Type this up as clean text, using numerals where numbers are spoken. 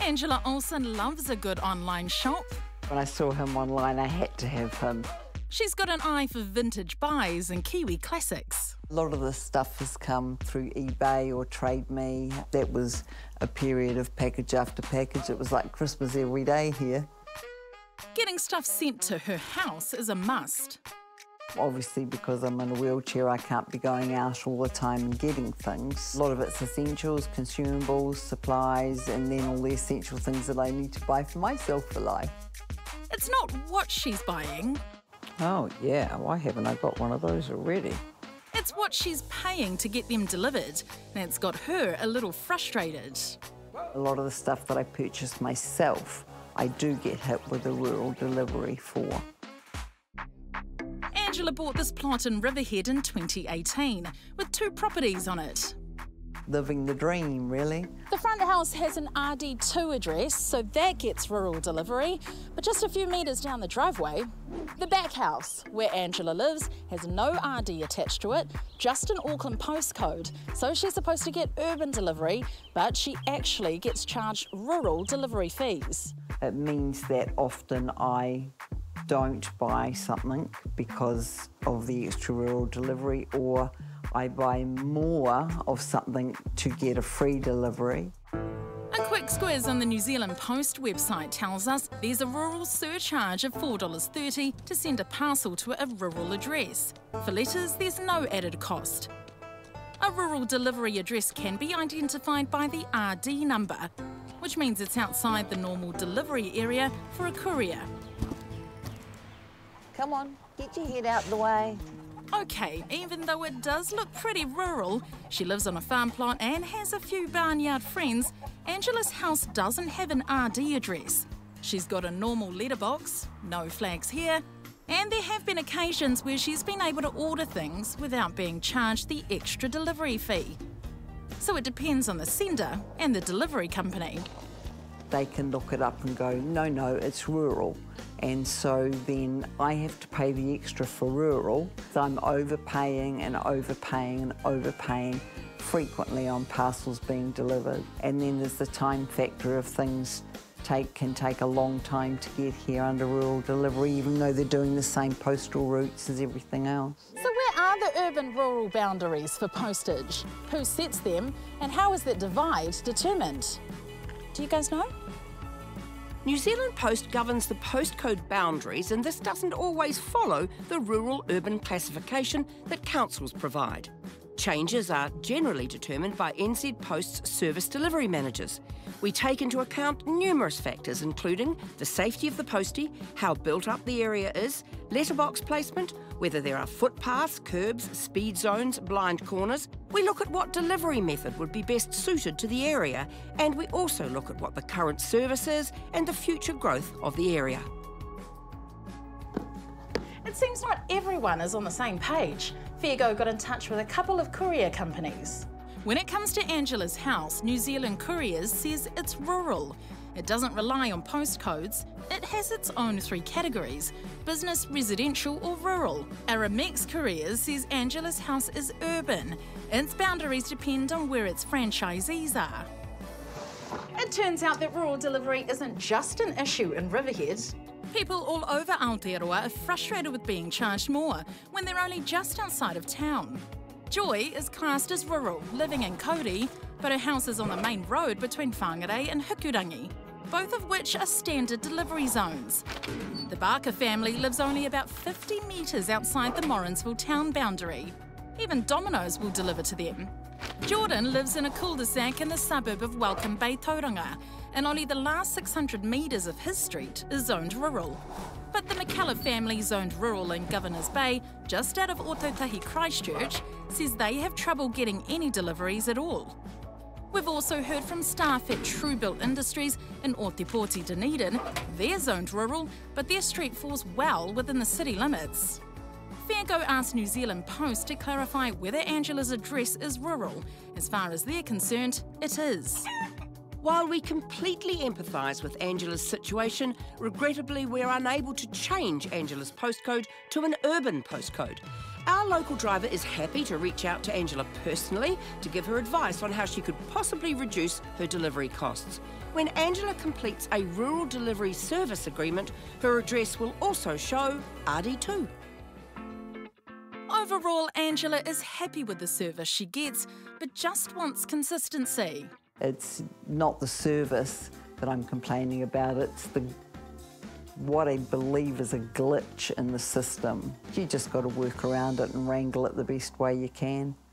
Angela Olsen loves a good online shop. When I saw him online, I had to have him. She's got an eye for vintage buys and Kiwi classics. A lot of this stuff has come through eBay or Trade Me. That was a period of package after package. It was like Christmas every day here. Getting stuff sent to her house is a must. Obviously, because I'm in a wheelchair, I can't be going out all the time and getting things. A lot of it's essentials, consumables, supplies, and then all the essential things that I need to buy for myself for life. It's not what she's buying. Oh, yeah. Why haven't I got one of those already? It's what she's paying to get them delivered. That's got her a little frustrated. A lot of the stuff that I purchase myself, I do get hit with a rural delivery for. Angela bought this plot in Riverhead in 2018 with 2 properties on it. Living the dream, really. The front house has an RD2 address, so that gets rural delivery, but just a few metres down the driveway. The back house, where Angela lives, has no RD attached to it, just an Auckland postcode, so she's supposed to get urban delivery, but she actually gets charged rural delivery fees. It means that often I don't buy something because of the extra rural delivery, or I buy more of something to get a free delivery. A quick squiz on the New Zealand Post website tells us there's a rural surcharge of $4.30 to send a parcel to a rural address. For letters, there's no added cost. A rural delivery address can be identified by the RD number, which means it's outside the normal delivery area for a courier. Come on, get your head out the way. OK, even though it does look pretty rural, she lives on a farm plot and has a few barnyard friends, Angela's house doesn't have an RD address. She's got a normal letterbox, no flags here, and there have been occasions where she's been able to order things without being charged the extra delivery fee. So it depends on the sender and the delivery company. They can look it up and go, no, it's rural. And so then I have to pay the extra for rural. So I'm overpaying and overpaying and overpaying frequently on parcels being delivered. And then there's the time factor of things can take a long time to get here under rural delivery, even though they're doing the same postal routes as everything else. So where are the urban-rural boundaries for postage? Who sets them, and how is that divide determined? Do you guys know? New Zealand Post governs the postcode boundaries, and this doesn't always follow the rural-urban classification that councils provide. Changes are generally determined by NZ Post's service delivery managers. We take into account numerous factors, including the safety of the postie, how built up the area is, letterbox placement, whether there are footpaths, curbs, speed zones, blind corners. We look at what delivery method would be best suited to the area, and we also look at what the current service is and the future growth of the area. It seems not everyone is on the same page. Fairgo got in touch with a couple of courier companies. When it comes to Angela's house, New Zealand Couriers says it's rural. It doesn't rely on postcodes. It has its own 3 categories: business, residential or rural. Aramex Couriers says Angela's house is urban. Its boundaries depend on where its franchisees are. It turns out that rural delivery isn't just an issue in Riverhead. People all over Aotearoa are frustrated with being charged more when they're only just outside of town. Joy is classed as rural, living in Kauri, but her house is on the main road between Whangarei and Hukurangi, both of which are standard delivery zones. The Barker family lives only about 50 metres outside the Morrinsville town boundary. Even Domino's will deliver to them. Jordan lives in a cul-de-sac in the suburb of Welcome Bay, Tauranga, and only the last 600 metres of his street is zoned rural. But the McKellar family, zoned rural in Governor's Bay, just out of Otautahi Christchurch, says they have trouble getting any deliveries at all. We've also heard from staff at Truebuilt Industries in Otepoti, Dunedin. They're zoned rural, but their street falls well within the city limits. Fairgo asked New Zealand Post to clarify whether Angela's address is rural. As far as they're concerned, it is. While we completely empathise with Angela's situation, regrettably we're unable to change Angela's postcode to an urban postcode. Our local driver is happy to reach out to Angela personally to give her advice on how she could possibly reduce her delivery costs. When Angela completes a rural delivery service agreement, her address will also show RD2. Overall, Angela is happy with the service she gets, but just wants consistency. It's not the service that I'm complaining about, it's what I believe is a glitch in the system. You just got to work around it and wrangle it the best way you can.